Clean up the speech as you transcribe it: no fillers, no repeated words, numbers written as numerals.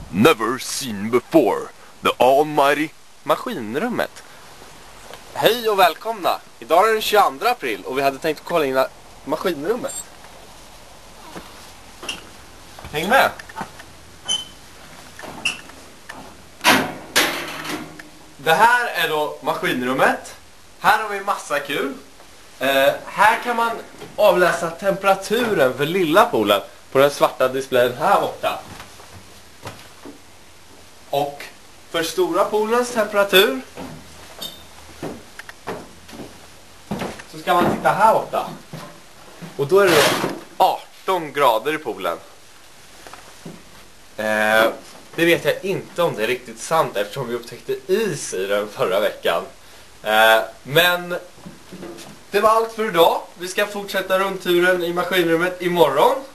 Never seen before. The almighty Maskinrummet. Hej och välkomna. Idag är det den 22 april och vi hade tänkt kolla in maskinrummet. Häng med. Det här är då maskinrummet. Här har vi massa kul. Här kan man avläsa temperaturen för lilla poolen på den svarta displayen här borta. Och för stora poolens temperatur så ska man titta här borta. Och då är det 18 grader i poolen. Det vet jag inte om det är riktigt sant eftersom vi upptäckte is i den förra veckan. Men det var allt för idag. Vi ska fortsätta rundturen i maskinrummet imorgon.